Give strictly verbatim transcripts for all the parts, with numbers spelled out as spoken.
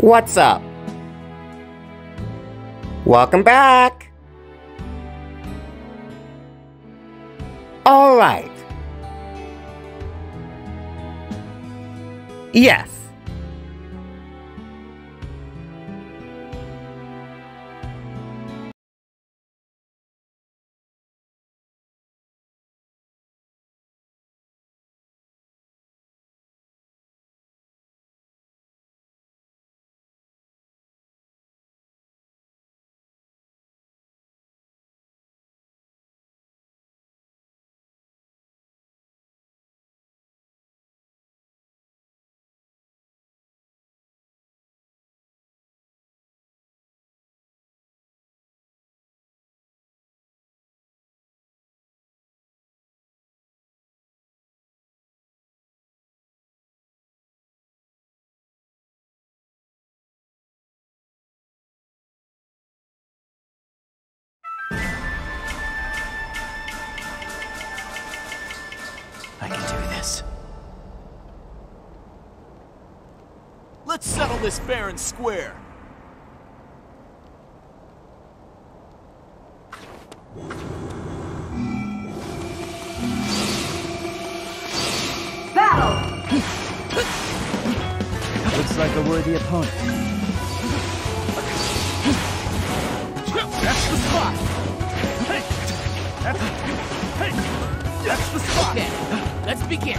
What's up? Welcome back! Alright. Yes. I can do this. Let's settle this fair and square. Battle! Looks like a worthy opponent. That's the spot! Hey! That's... Hey! That's the spot! Okay, let's begin.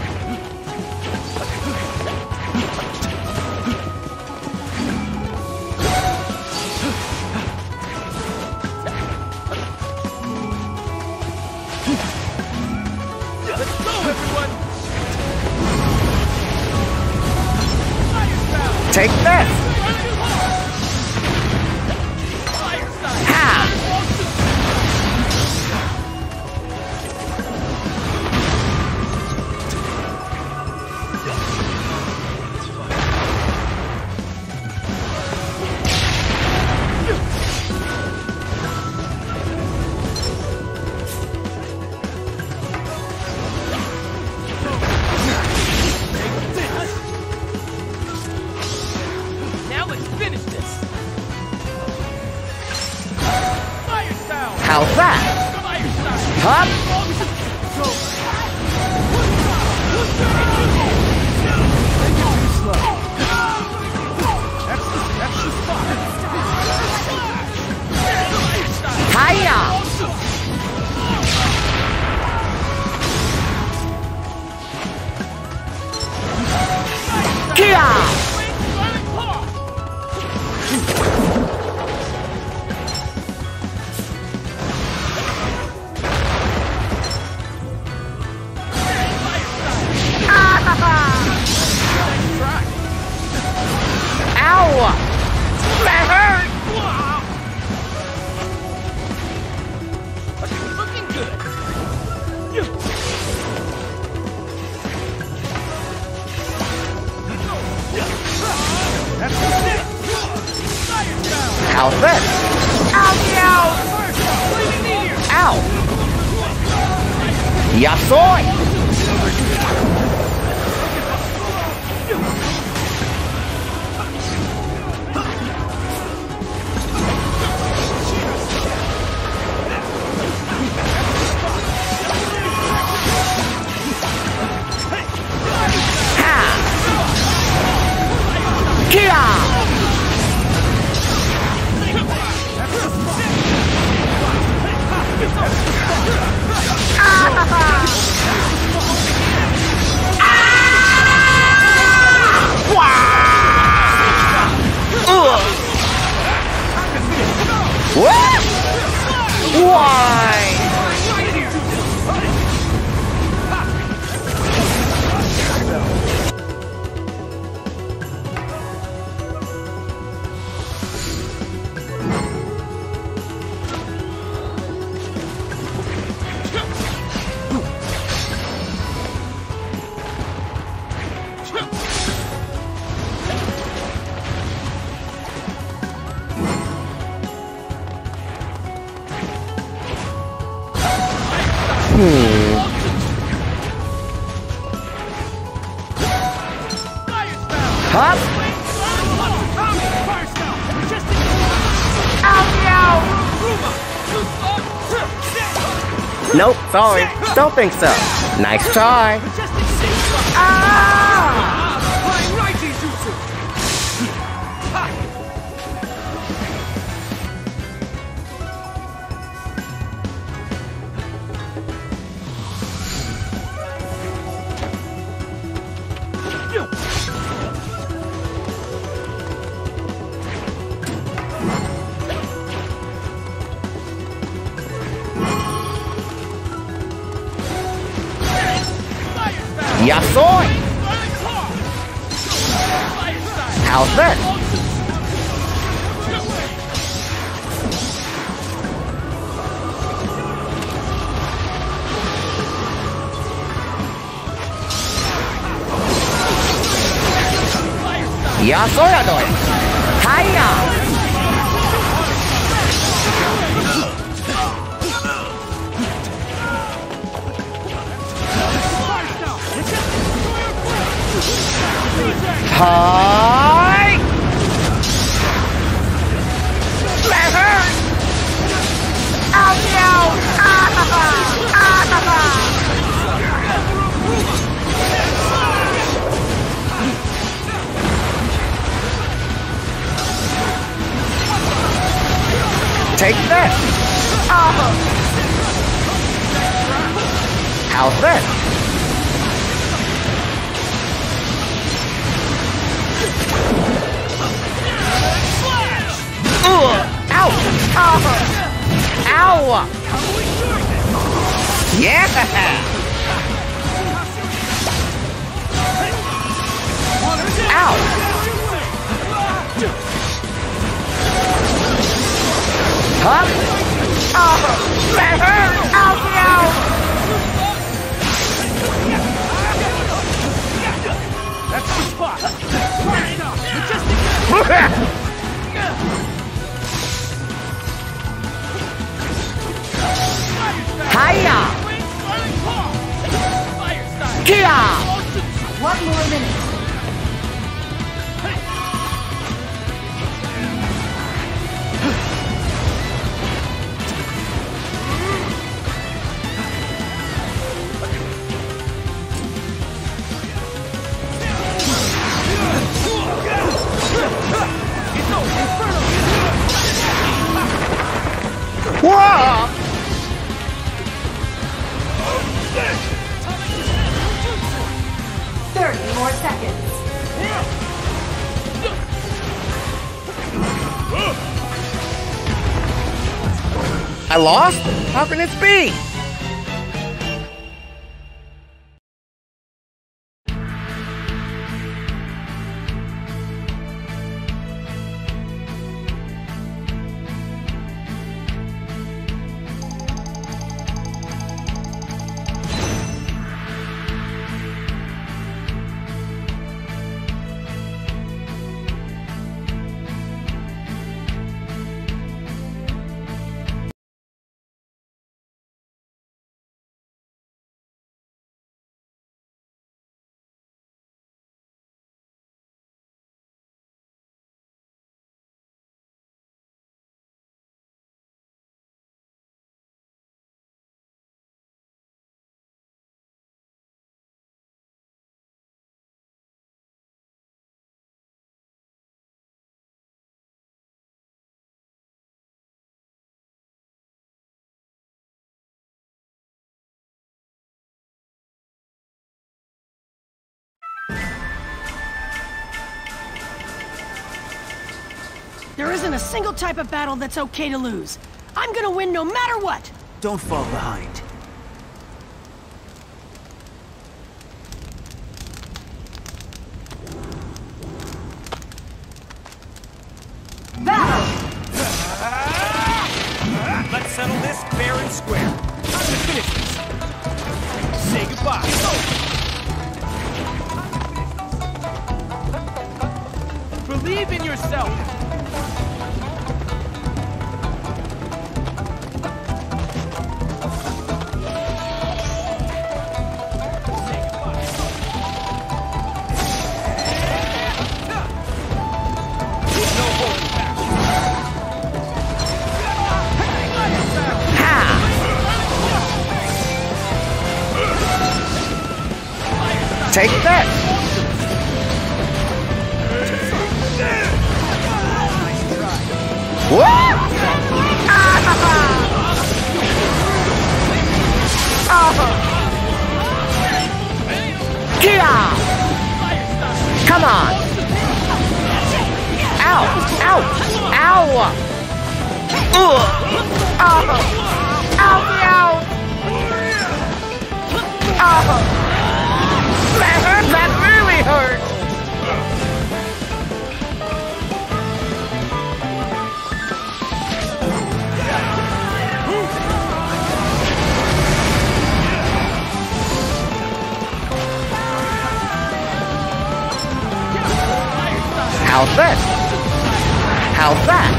Let's go, everyone! Take this! Ha! Now let's finish this! Fire style! How's that? Fire style! Hup! That's the, that's the spot! Hiya! Kia! Ow! That hurt! Looking good! That's it! Fire style! How's this? Ow! Ow! Yasoy! Ha! Kia! What? Why? Hmm. Hop! Nope, sorry. Don't think so. Nice try. Ah! Flying Raiji Jutsu! Ha! Yasoi! How's this? Yasoyadoi! Hiya! Hi! That hurt! Ow, ow! Ah, ha, ha! Ah, ha, ha! Take this! Oh! How's this? Ow! Oh. Ow! Yeah! Ow! Huh? Oh! That hurt! Ow! Ow! That's the spot! Majestic! Hiya! Kia! One more minute. Whoa! Thirty more seconds. I lost? How can it be? There isn't a single type of battle that's okay to lose. I'm gonna win no matter what! Don't fall behind. Let's settle this fair and square. Time to finish this. Say goodbye. Believe in yourself. Take that! What? Kia! Come on! Ow! Ow! Ow! Ugh! Ow! Ow! Ow! Ow! That hurt! That really hurt! How's this? How's that?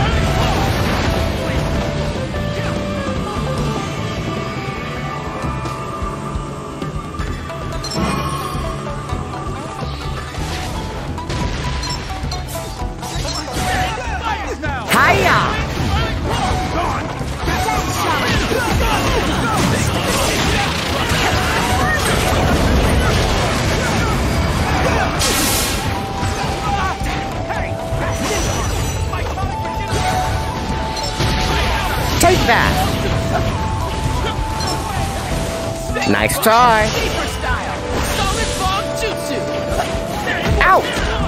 Hiya! Take that! Nice try! Ouch!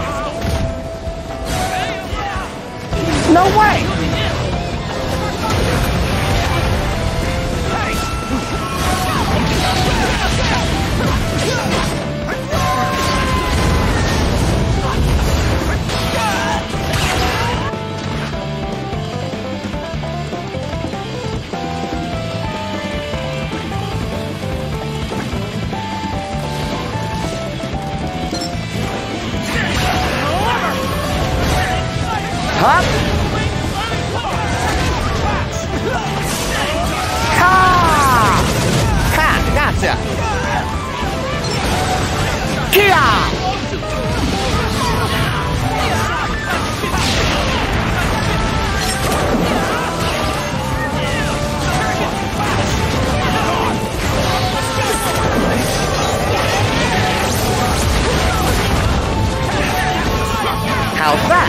No way! Up. Ha! Ha! Gotcha! Kia! How's that?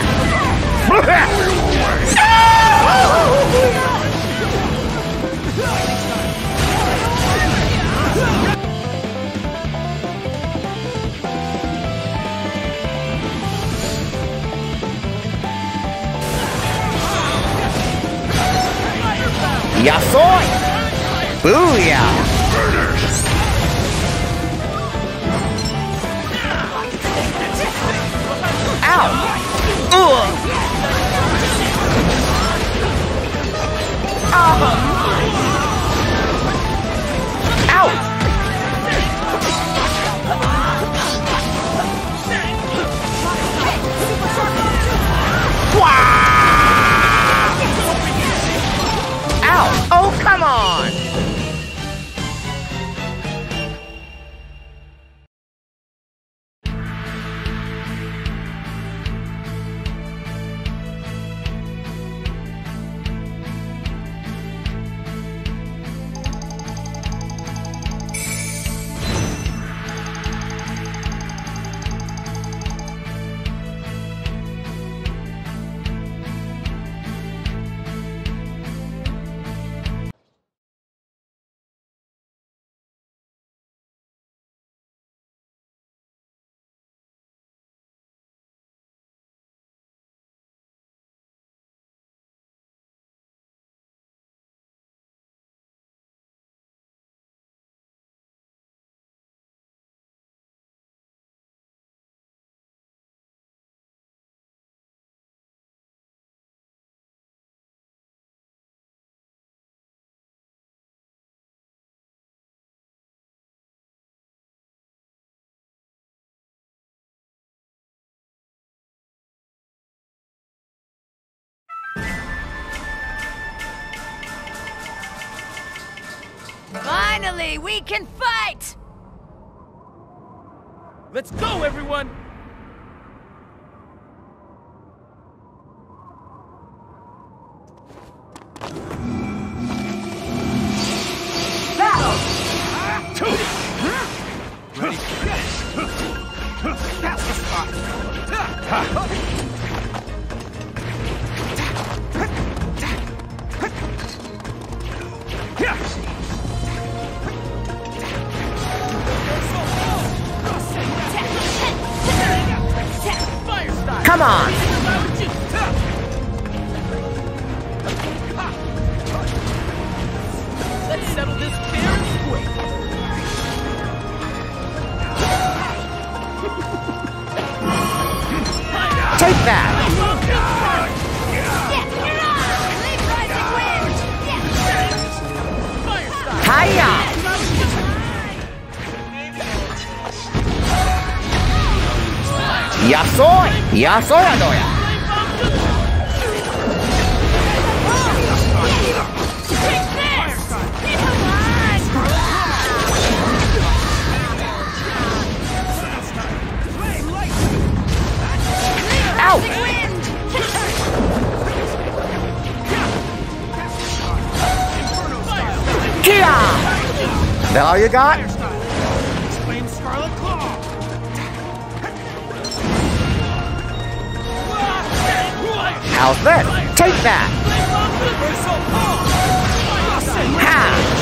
Yasoy! Booyah! Ow! Ugh! Oh. Ow! Wow! Ow! Oh, come on! Finally, we can fight! Let's go, everyone! Battle! Ready? Come on! Let's settle this fair and square. Take that! Hiya! Yasoi! Yasoi ya doya! Ow! Kia! That all you got? Flame Scarlet Claw. How's this? Take that! Ha!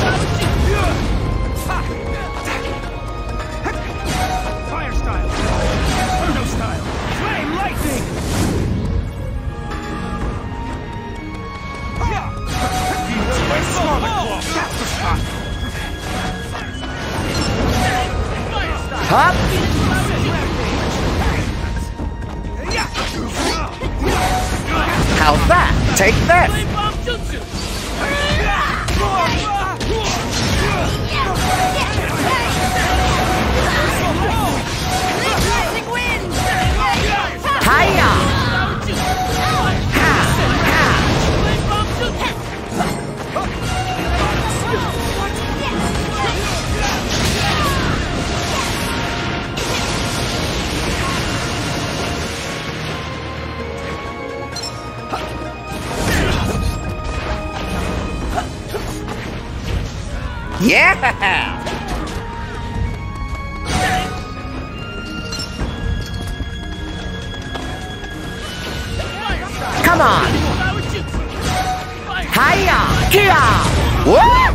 Fire style. Inferno style. Flame lightning. Hop! How's that? Take this! Flame bomb jutsu. Hiya! Ha! Ha! Flame bomb jutsu. Yeah! Come on! Hiya! Kia! Woo!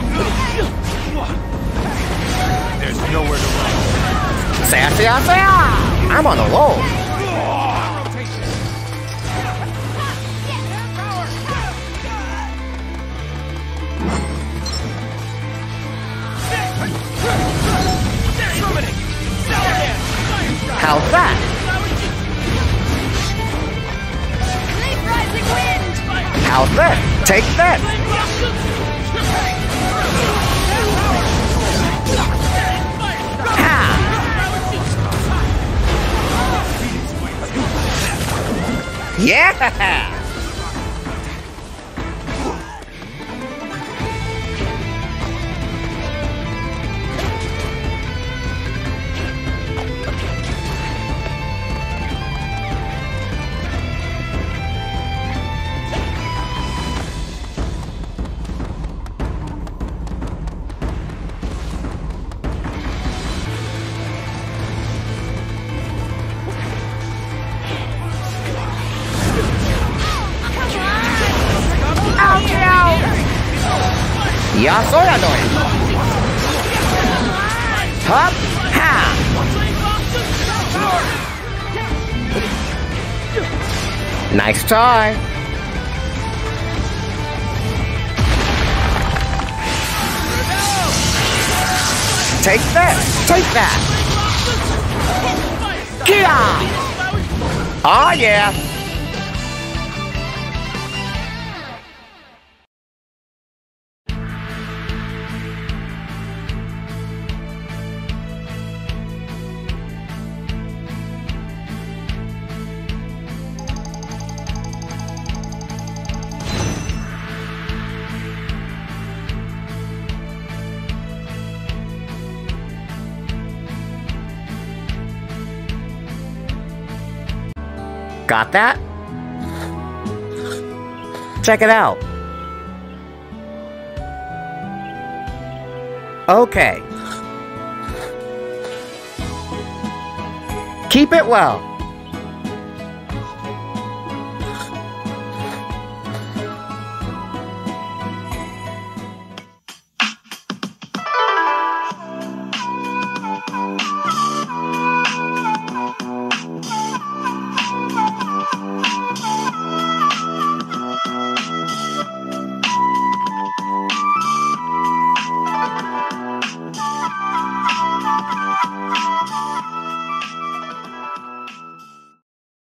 There's nowhere to run. Saya, saya, saya! I'm on a roll! How's that? How's this? Take this! Ha! Yeah! Yasoya doing. Hop, ha. Nice try. Take that. Take that. Kia. Oh yeah. Got that? Check it out. Okay. Keep it well.